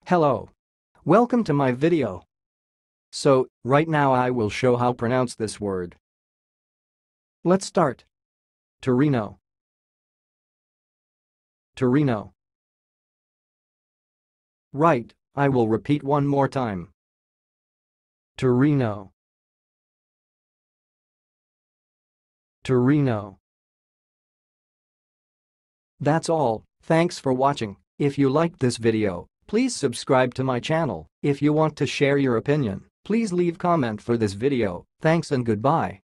Hello. Welcome to my video. So, right now I will show how to pronounce this word. Let's start. Toreano. Toreano. Right, I will repeat one more time. Toreano. Toreano. That's all, thanks for watching. If you liked this video, please subscribe to my channel. If you want to share your opinion, please leave comment for this video. Thanks and goodbye.